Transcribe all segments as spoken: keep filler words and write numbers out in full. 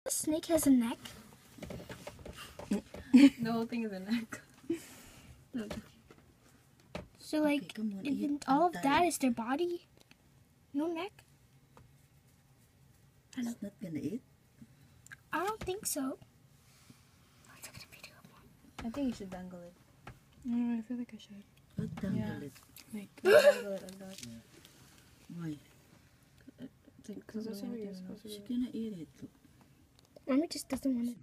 A snake has a neck. The whole thing is a neck. No. So like, Okay, come on, and eat. then all I'm of that tired. is their body. No neck. I It's don't. not gonna eat. I don't think so. Let's look at the video. I think you should dangle it. No, I feel like I should. What dangle Yeah. it? Like, dangle it like that. Why? Because that's what you're supposed to She's do. gonna eat it. Look. Mommy just doesn't want it.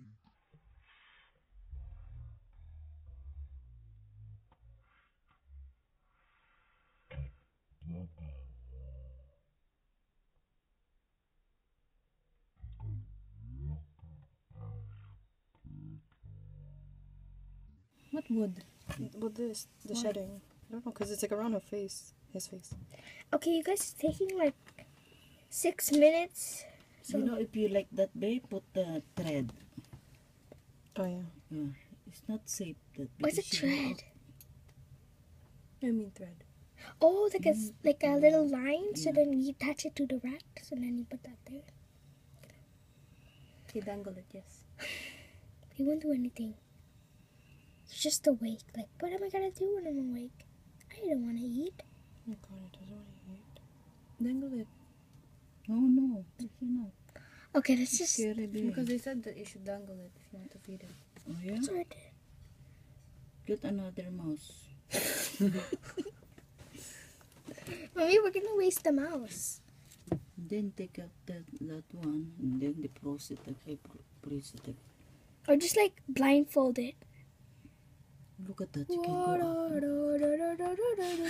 What wood? With this, the Why? shedding. I don't know, because it's like around her face. His face. Okay, you guys, it's taking like six minutes. So You know, if you like that, babe, put the thread. Oh, yeah. Yeah, it's not safe. That what's a because she will thread? I mean thread. Oh, like a s- like a little line. So then you attach it to the rat. So then you put that there. Okay, dangle it, yes. He won't do anything. He's just awake. Like, what am I gonna do when I'm awake? I don't want to eat. Oh, God, it doesn't want to eat. Dangle it. No, no, you cannot. Okay, let's just. Scary, babe. Because they said that you should dangle it if you want to feed it. Oh yeah. That's what I did. Get another mouse. Mommy, we're gonna waste the mouse. Then take out that that one, and then the press it. Okay, press it. Or just like blindfold it. Look at that. You can go up.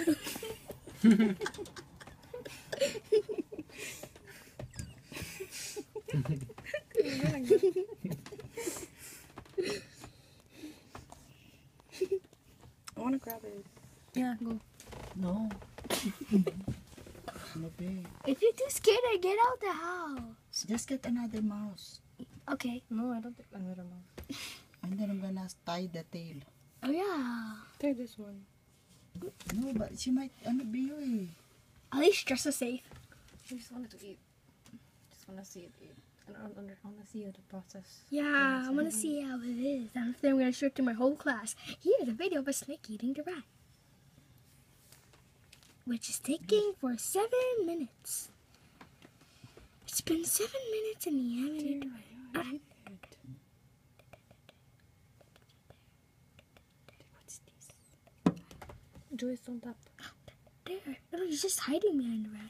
I want to grab it. Yeah, go. No. No, babe. If you're too scared, I get out the house. Just get another mouse. Okay. No, I don't think another mouse. And then I'm gonna tie the tail. Oh yeah. Take this one. No, but she might ano be you eh. At least dress is safe. I just wanted to eat. Just want to see it eat. I don't under, I want to see the process. Yeah, I want to see how it is. And then I'm gonna show it to my whole class. Here's a video of a snake eating the rat, which is taking for seven minutes. It's been seven minutes and he hasn't eaten the rat. Ah. What's this? Joyce, don't tap. There. No, he's just hiding behind the rat.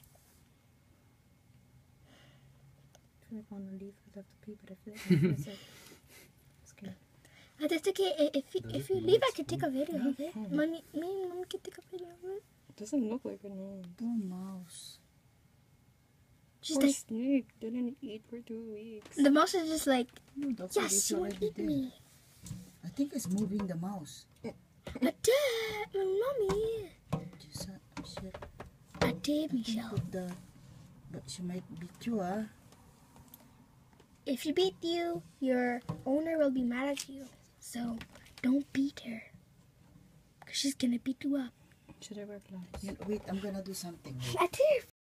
I feel like I want to leave because I have to pee, but I feel like I'm sick. Scared. Uh, That's okay. I- If you, if you leave, I can take a video of it. Mommy, me and Mommy can take a video of it. It doesn't look like it, no. Poor mouse. Just Poor like snake didn't eat for two weeks. the mouse is just like, No, that's yes, you won't already eat there. me. I think it's moving the mouse. A dad, Mommy. Just uh, shit. A dad, Michelle. Put the, but she might beat you, ah. If she beat you, your owner will be mad at you. So don't beat her, cause she's gonna beat you up. Should I wear gloves? You know, wait, I'm gonna do something. I did